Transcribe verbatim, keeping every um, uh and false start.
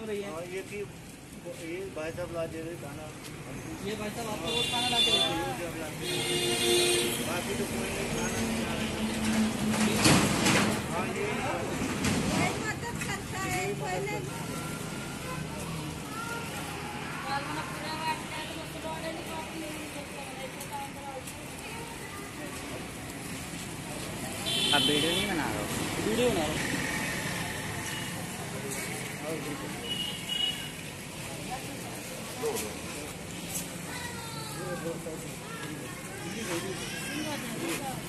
रही है। ये कि ये भाई साहब ला दे रहे खाना, ये भाई साहब आपको रोज खाना ला के देते हैं, बाकी तो कोई नहीं खाना नहीं आ रहा। हाँ ये मदद करता है कोई नहीं। अब वीडियो नहीं बना रहा हूँ, वीडियो बना रहा हूँ।